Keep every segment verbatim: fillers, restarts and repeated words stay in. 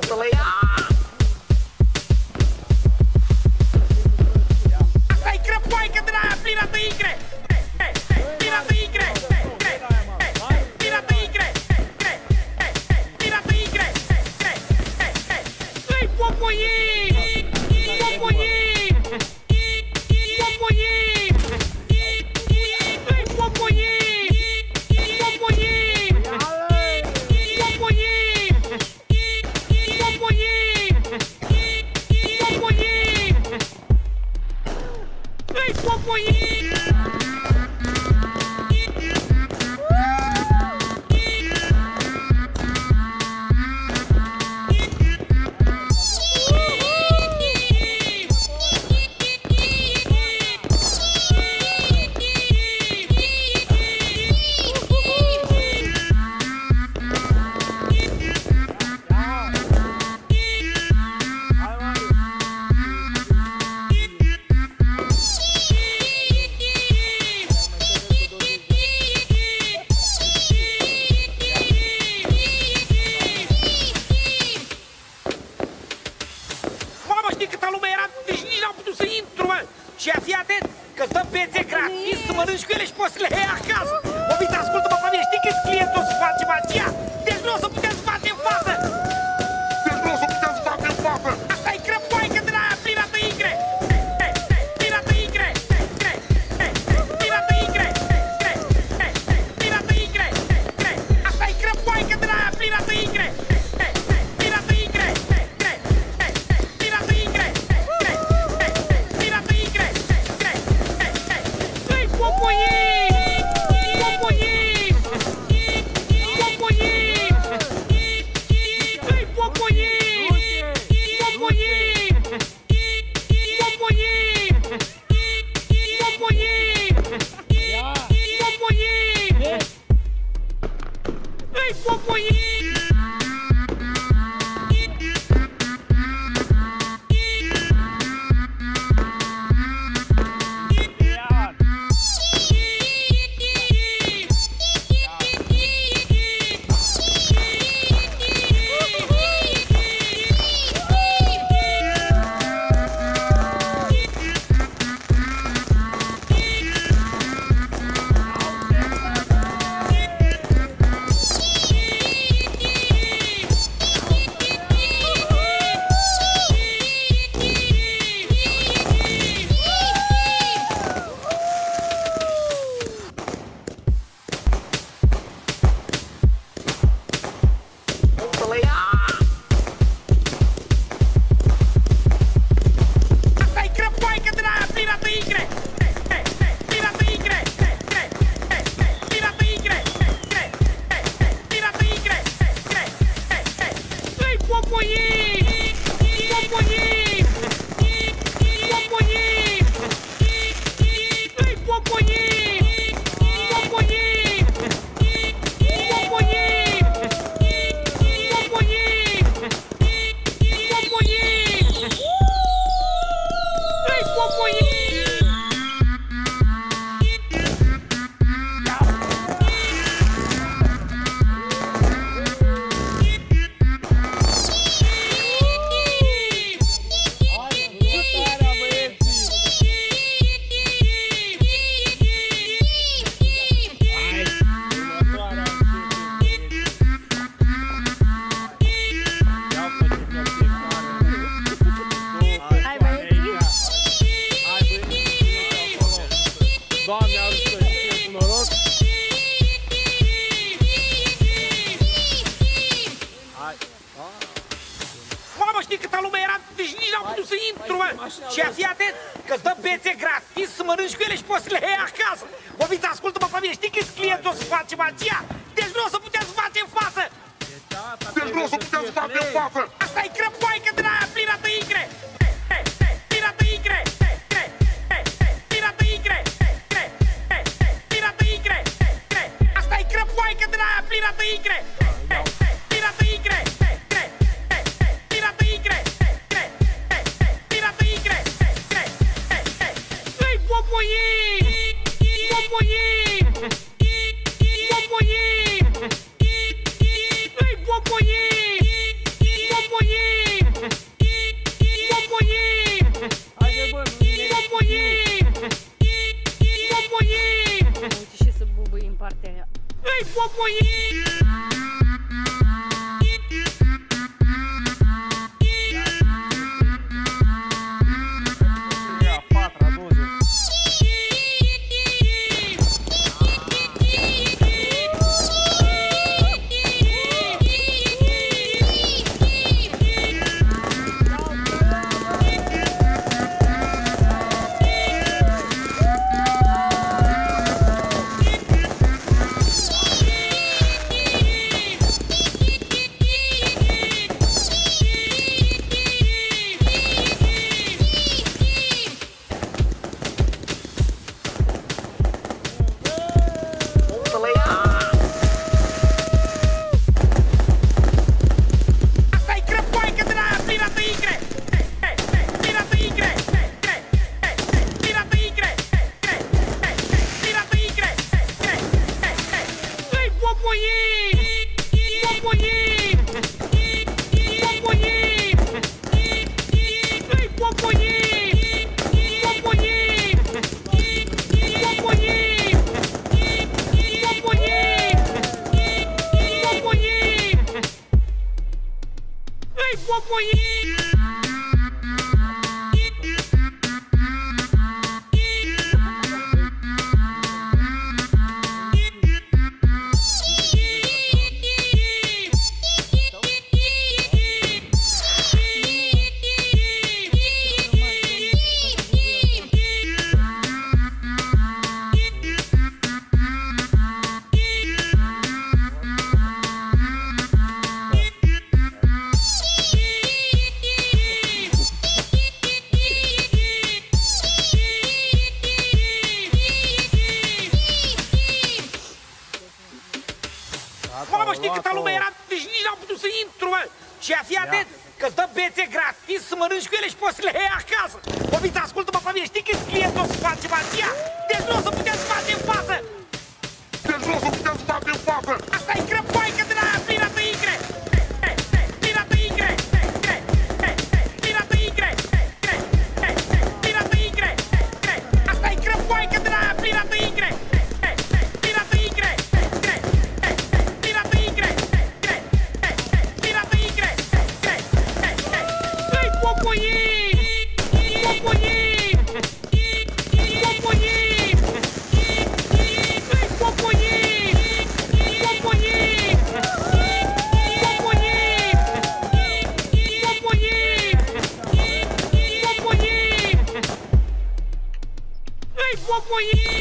Asta-i crăpoaică de la aia plină de igre! Plină de igre! Plină de igre! Plină de igre! Îi popoim! Popoim! Popoim! Îi popoim! Popoim! Popoim! Popoim! Popoim! Îi popoim! Și fii atent, că-ți dăm pețe gratis să mănânci cu ele și poți să le iei acasă. Obite, ascultă-mă pe mine, știi că-s clientul să face magia? Deci nu o să putem să bate în față! Deci nu o să putem să bate în față! Asta-i crăpoaică de la aia plină de igre! Plină de igre! Plină de igre! Plină de igre! Asta-i crăpoaică de la aia plină de igre! Plină de igre! Plină de igre! Popoim! Popoim! Popoim! Îi popoim! Popoim! Popoim! Popoim! Popoim! Îi popoim! Asta-i crăpoaică de la aia plină de igre! Plină de igre! Plină de igre! Plină de igre! Îi popoim! Popoim! Popoim! Îi popoim! Popoim! Popoim! Popoim! Popoim! Îi popoim! Doamne, ajută și cu noroc! Mamă, știi câtă lume era? Deci nici n-am putut să intru, mă! Și fii atent, că-ți dăm pețe gratis să mănânci cu ele și poți să le iei acasă! Obite, ascultă-mă pe mine, știi că-s clientul o să face magia? Deci nu o să putem să facem față! Deci nu o să putem să bate în față! Asta-i crăpoaică de la aia plină de igre! Plină de igre! Plină de igre! Plină de igre! Asta-i crăpoaică de la aia plină de igre! Plină de igre! Plină de igre! Plină de igre! Îi popoim! Popoim! Popoim! Îi popoim! Popoim! Ei, popoii! A patra, a douăzeci. Mamă, știi câta lume era? Deci nici n-am putut să intru, mă! Și a fi atent, că-ți dă bețe gratis să mănânci cu ele și poți să le iei acasă! Obiți, ascultă-mă pe mine, știi câți clienți o să faci ceva ția? Deci nu o să putem să bate în față! Deci nu o să putem să bate în față! Asta e crăpoaică din aia plină de icre! Plină de icre! Plină de icre! Plină de icre! Asta e crăpoaică din aia plină de icre! Plină de icre! Plină de icre! Plină de icre! Ei, popoii! Popoii! Popoii! Ei, popoii! Popoii! Popoii! Popoii! Popoii! Ei, popoii!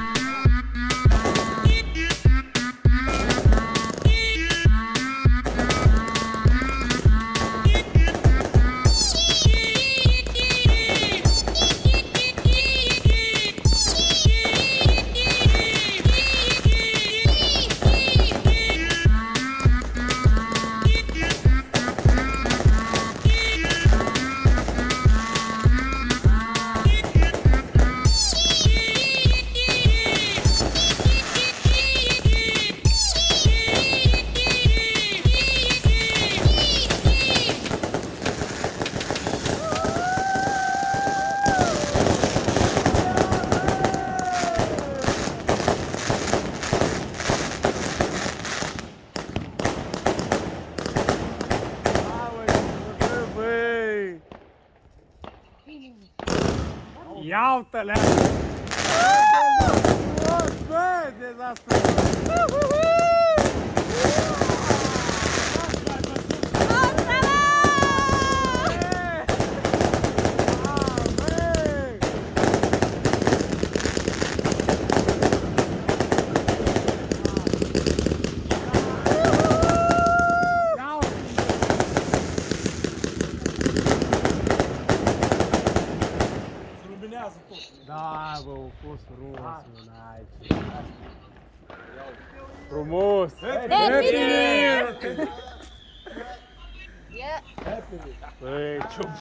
Iau-te-le! Bă, dezastru! Da, bă, a fost frumos, mă, frumos! Happy New Year! Băi, ce